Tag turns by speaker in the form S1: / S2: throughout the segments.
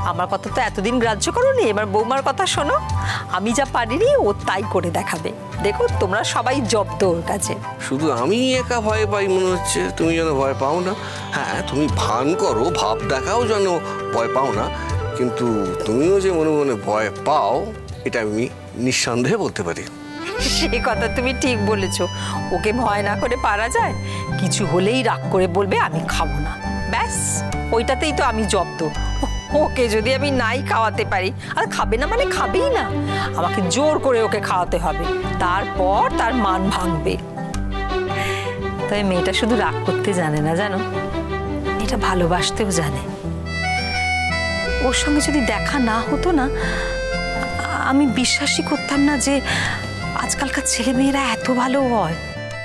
S1: আমার কথা তো এতদিন গ্রাহ্য করোনি, এবার বৌমার কথা শোনো। আমি যা পারিনি ও তাই করে দেখাবে। দেখো তোমরা সবাই জব্দ ওর কাছে।
S2: শুধু আমি একা ভয় পাই মনে হচ্ছে, তুমি যেন ভয় পাও না। হ্যাঁ তুমি ভান করো, ভাব দেখাও যেন ভয় পাও না, কিন্তু তুমিও যে মনে মনে ভয় পাও এটা আমি নিঃসন্দেহে বলতে পারি।
S1: সে কথা তুমি ঠিক বলেছো। ওকে ভয় না করে পারা যায়? কিছু হলেই রাগ করে বলবে আমি খাবো না, ব্যাস ওইটাতেই তো আমি জব্দ। ওকে যদি আমি নাই খাওয়াতে পারি, আর খাবে না মানে খাবেই না, আমাকে জোর করে ওকে খাওয়াতে হবে, তারপর তার মান ভাঙবে। তবে মেয়েটা শুধু রাগ করতে জানে না জানো, এটা ভালোবাসতেও জানে। ওর সঙ্গে যদি দেখা না হতো না, আমি বিশ্বাসই করতাম না যে আজকালকার ছেলে মেয়েরা এত ভালো হয়।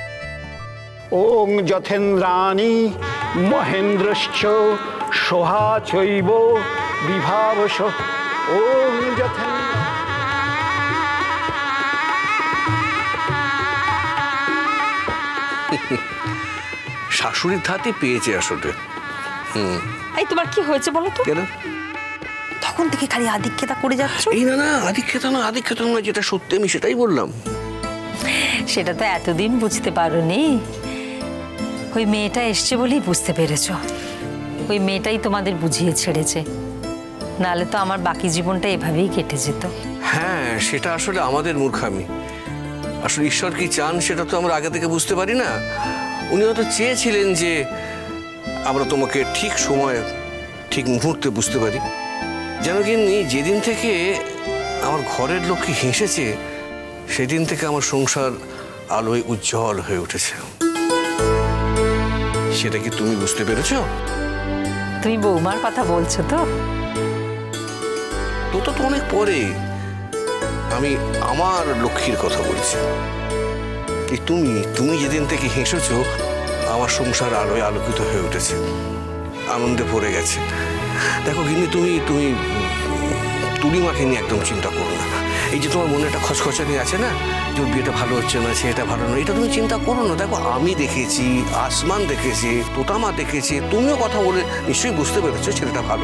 S3: ওং যথেন্দ্রাণী মহেন্দ্রশ্চ সোহা চৈব বিভাবশ। ওং
S2: শাশুড়ির ধাতে পেয়েছে আসলে।
S1: এই তোমার কি হয়েছে বলো তো?
S2: কেন
S1: তখন থেকে খালি আদিক্ষেতা করে যাচ্ছ?
S2: এই না না, আদিক্ষেতা না, আদিক্ষেতা না, যেটা সত্যি আমি সেটাই বললাম।
S1: সেটা তো এতদিন বুঝতে পারোনি। ওই মেয়েটা এসছে বলেই বুঝতে পেরেছো। ওই মেয়েটাই তোমাদের বুঝিয়ে ছেড়েছে, নাহলে তো আমার বাকি জীবনটা এভাবেই কেটে যেত।
S2: হ্যাঁ সেটা আসলে আমাদের মূর্খামি। আসলে ঈশ্বর কি চান সেটা তো আমরা আগে থেকে বুঝতে পারি না। উনি হয়তো চেয়েছিলেন যে আমরা তোমাকে ঠিক সময়ে ঠিক মুহূর্তে বুঝতে পারি। যেন কিন্তু যেদিন থেকে আমার ঘরের লক্ষ্মী হেসেছে সেদিন থেকে আমার সংসার আলোয় উজ্জ্বল হয়ে উঠেছে। সেটা কি তুমি বুঝতে পেরেছ?
S1: তুমি বৌমার কথা বলছো তো?
S2: তো অনেক পরে আমি আমার লক্ষ্মীর কথা বলছি। তুমি যেদিন থেকে হেসেছ আমার সংসার আলোয় আলোকিত হয়ে উঠেছে, আনন্দে ভরে গেছে। দেখো কিন্তু তুমি তুলিমাকে নিয়ে একদম চিন্তা করো না। এই যে তোমার মনে একটা খচখচানি আছে না, যে বিয়েটা ভালো হচ্ছে না, সেটা ভালো না, এটা তুমি চিন্তা করো না। দেখো আমি দেখেছি, আসমান দেখেছি, তোতামা দেখেছি, তুমিও কথা বলে নিশ্চয়ই বুঝতে পেরেছো ছেলেটা ভালো।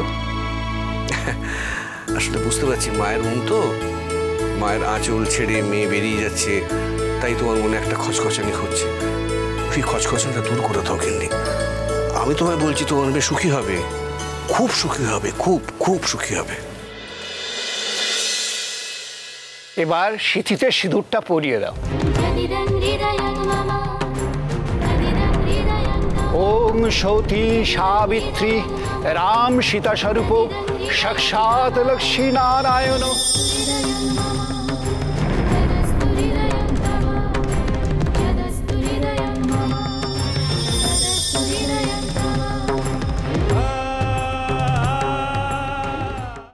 S2: আসলে বুঝতে পারছি মায়ের মন তো, মায়ের আঁচল ছেড়ে মেয়ে বেরিয়ে যাচ্ছে, তাই তোমার মনে একটা খচখচানি হচ্ছে। সেই খচখচানিটা দূর করে দাও কিন্তু। আমি তোমায় বলছি তোমার মেয়ে সুখী হবে, খুব সুখী হবে, খুব খুব সুখী হবে।
S3: এবার সিঁথিতে সিঁদুরটা পরিয়ে দাও। ওং সতী সাবিত্রী রাম সীতা স্বরূপ সাক্ষাৎ লক্ষ্মী নারায়ণ।